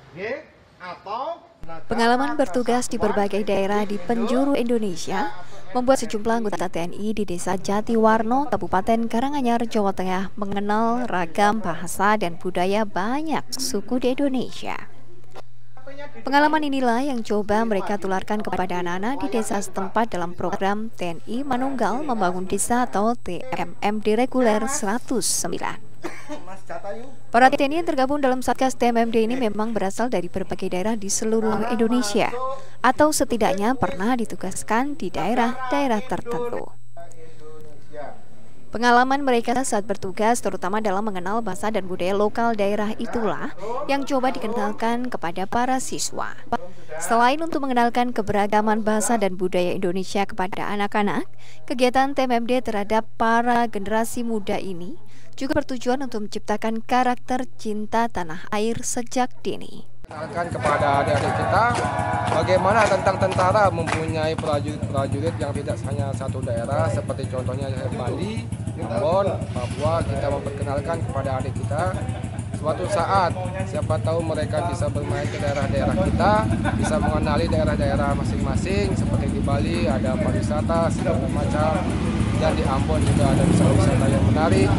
Pengalaman bertugas di berbagai daerah di penjuru Indonesia membuat sejumlah anggota TNI di Desa Jatiwarno, Kabupaten Karanganyar, Jawa Tengah mengenal ragam bahasa dan budaya banyak suku di Indonesia. Pengalaman inilah yang coba mereka tularkan kepada anak-anak di desa setempat dalam program TNI Manunggal Membangun Desa atau TMMD reguler 109. Para TNI yang tergabung dalam Satgas TMMD ini memang berasal dari berbagai daerah di seluruh Indonesia, atau setidaknya pernah ditugaskan di daerah-daerah tertentu. Pengalaman mereka saat bertugas terutama dalam mengenal bahasa dan budaya lokal daerah itulah yang coba dikenalkan kepada para siswa. Selain untuk mengenalkan keberagaman bahasa dan budaya Indonesia kepada anak-anak, kegiatan TMMD terhadap para generasi muda ini juga bertujuan untuk menciptakan karakter cinta tanah air sejak dini. Kenalkan kepada adik-adik kita bagaimana tentang tentara mempunyai prajurit-prajurit yang tidak hanya satu daerah, seperti contohnya Bali, Ambon, Papua. Kita memperkenalkan kepada adik kita, suatu saat siapa tahu mereka bisa bermain ke daerah-daerah kita, bisa mengenali daerah-daerah masing-masing, seperti di Bali ada pariwisata segala macam, dan di Ambon juga ada wisata-wisata yang menarik.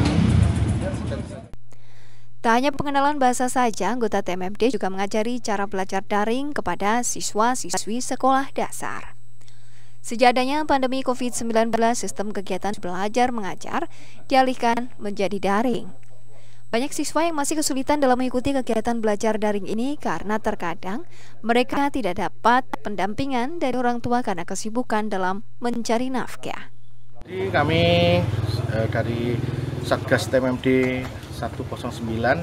Tak hanya pengenalan bahasa saja, anggota TMMD juga mengajari cara belajar daring kepada siswa-siswi sekolah dasar. Sejak adanya pandemi COVID-19, sistem kegiatan belajar mengajar dialihkan menjadi daring. Banyak siswa yang masih kesulitan dalam mengikuti kegiatan belajar daring ini karena terkadang mereka tidak dapat pendampingan dari orang tua karena kesibukan dalam mencari nafkah. Jadi kami dari Satgas TMMD 109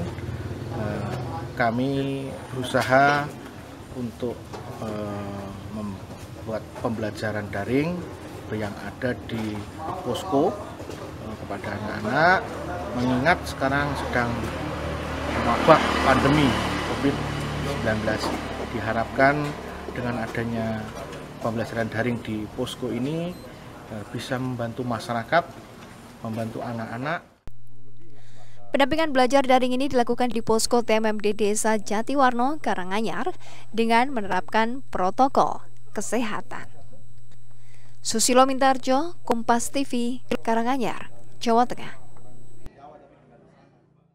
kami berusaha untuk membuat pembelajaran daring yang ada di posko kepada anak-anak, mengingat sekarang sedang wabah pandemi COVID-19. Diharapkan dengan adanya pembelajaran daring di posko ini bisa membantu masyarakat, membantu anak-anak. Pendampingan belajar daring ini dilakukan di posko TMMD Desa Jatiwarno, Karanganyar dengan menerapkan protokol kesehatan. Susilo Mintarjo, Kompas TV, Karanganyar, Jawa Tengah.